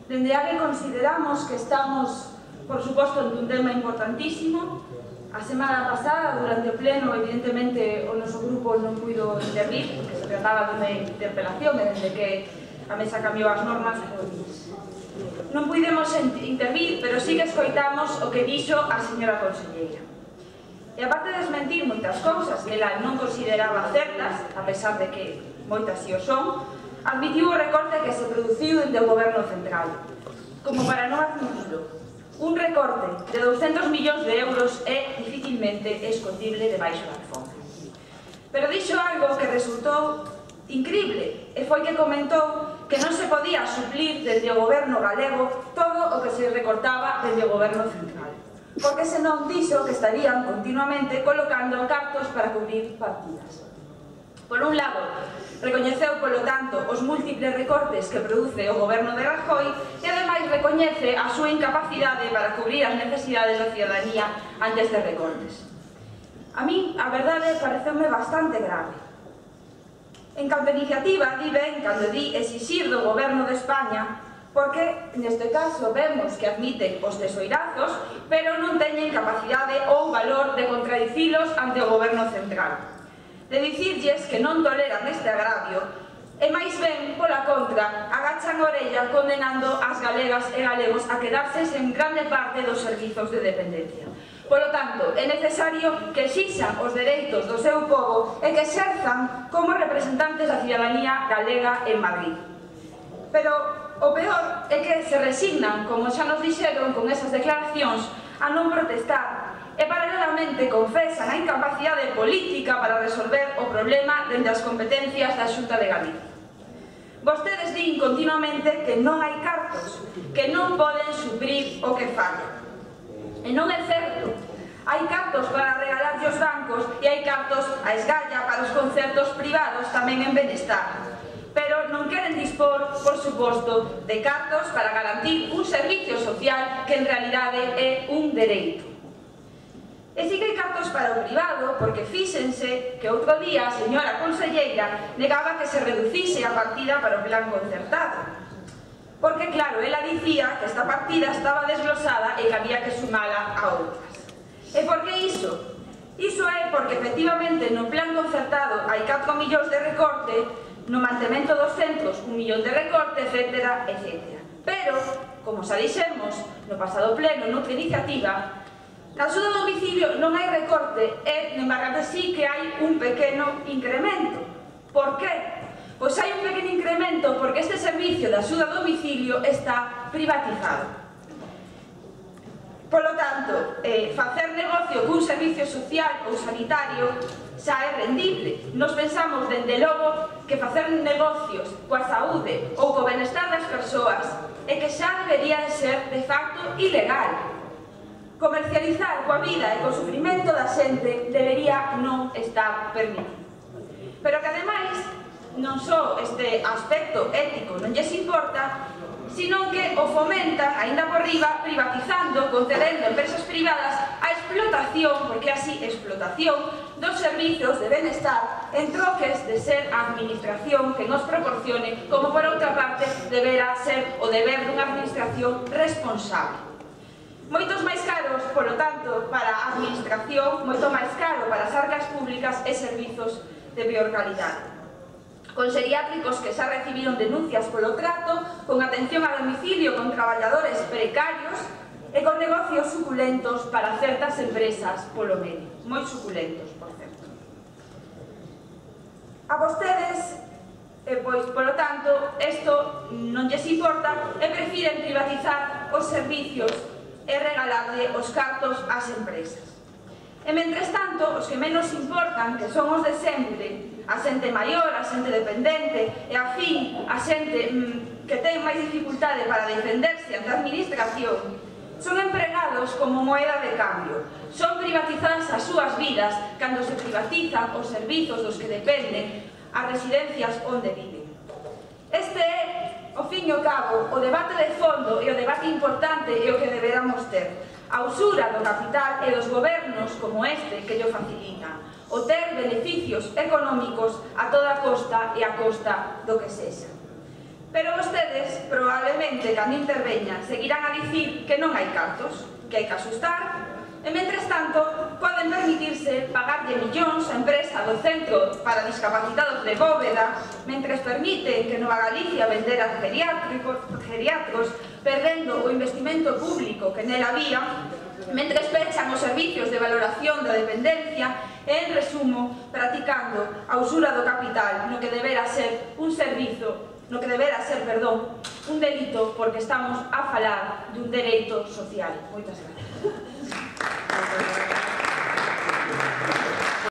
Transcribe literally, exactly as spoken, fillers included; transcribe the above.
Dende a que consideramos que estamos, por suposto, en un tema importantísimo. A semana pasada, durante o pleno, evidentemente, o noso grupo non puido intervir, porque se trataba dunha interpelación, e dende que a mesa cambiou as normas, non puidemos intervir, pero sí que escoitamos o que dixo a señora conselleira. E aparte de desmentir moitas cousas que ela non consideraba certas, a pesar de que moitas si o son, admitiu o recorte que se produciu dende o goberno central. Como para non admitilo, un recorte de douscentos millóns de euros é dificilmente escondible debaixo da alfombra. Pero dixo algo que resultou incrible, e foi que comentou que non se podía suplir dende o goberno galego todo o que se recortaba dende o goberno central, porque senón dixo que estarían continuamente colocando cartos para cubrir partidas. Por un lado, recoñeceu, polo tanto, os múltiples recortes que produce o goberno de Rajoy e, ademais, recoñece a súa incapacidade para cubrir as necesidades da ciudadanía ante estes recortes. A min, a verdade, pareceume bastante grave. En canto a iniciativa, di ben cando di exixir do goberno de España, porque, neste caso, vemos que admiten os tesoirazos, pero non teñen capacidade ou valor de contradicilos ante o goberno central. De dicirlles que non toleran este agravio e máis ben, pola contra, agachan a orella condenando as galegas e galegos a quedarse en grande parte dos servizos de dependencia. Polo tanto, é necesario que exixan os dereitos do seu pobo e que exerzan como representantes da ciudadanía galega en Madrid. Pero o peor é que se resignan, como xa nos dixeron con esas declaracións, a non protestar e paralelamente confesan a incapacidade política para resolver o problema dende as competencias da Xunta de Galicia. Vostedes din continuamente que non hai cartos, que non poden suprir o que falla. E non é certo. Hai cartos para regalarlle aos bancos e hai cartos a esgalla para os concertos privados tamén en benestar. Pero non queren dispor, por suposto, de cartos para garantir un servicio social que en realidade é un dereito. E si que hai cartos para o privado, porque fíxense que outro día a señora conselleira negaba que se reducise a partida para o plan concertado. Porque, claro, ela dicía que esta partida estaba desglosada e que había que sumala a outras. E por que iso? Iso é porque, efectivamente, no plan concertado hai catro millóns de recorte, no mantemento dos centros un millón de recorte, etcétera, etcétera. Pero, como xa dixemos no pasado pleno noutra iniciativa, na axuda a domicilio non hai recorte e, en embargo, sí que hai un pequeno incremento. Por que? Pois hai un pequeno incremento porque este servicio de axuda a domicilio está privatizado. Polo tanto, eh, facer negocio cun servicio social ou sanitario xa é rendible. Nos pensamos, dende logo, que facer negocios coa saúde ou co benestar das persoas é que xa debería de ser, de facto, ilegal. Comercializar coa vida e co sufrimento da xente debería non estar permitido. Pero que, ademais, non só este aspecto ético non lles importa, sino que o fomentan, aínda por riba, privatizando, concedendo a empresas privadas a explotación, porque así explotación, dos servizos de benestar en troques de ser a administración que nos proporcione, como por outra parte debera ser o deber dunha administración responsable. Moitos máis caros, polo tanto, para a administración, moito máis caro para as arcas públicas e servizos de peor calidade. Con xeriátricos que xa recibiron denuncias polo trato, con atención a domicilio con traballadores precarios e con negocios suculentos para certas empresas polo medio. Moi suculentos, por certo. A vostedes, eh, pois, polo tanto, isto non lles importa e prefiren privatizar os servicios e regalarle os cartos ás empresas. E, mentres tanto, os que menos importan, que son os de sempre, a xente maior, a xente dependente e, a fin, a xente mmm, que ten máis dificultade para defenderse ante a administración, son empregados como moeda de cambio. Son privatizadas as súas vidas cando se privatizan os servizos dos que dependen, as residencias onde viven. Este é, ao fin e ao cabo, o debate de fondo e o debate importante e o que deberamos ter. A usura do capital e dos gobernos como este que llo facilitan. O ter beneficios económicos a toda costa e a costa do que sexa. Pero vostedes, probablemente, cando interveñan, seguirán a dicir que non hai cartos, que hai que asustar, e, mentres tanto, poden permitirse pagarlle millóns a empresa do Centro para Discapacitados de Bóveda, mentres permiten que Nova Galicia vendera geriatros, perdendo o investimento público que nela había, mentres pechan os servicios de valoración da dependencia e, en resumo, practicando a usura do capital no que debera ser un servizo, no que debera ser, perdón, un delito, porque estamos a falar dun dereito social. Moitas gracias.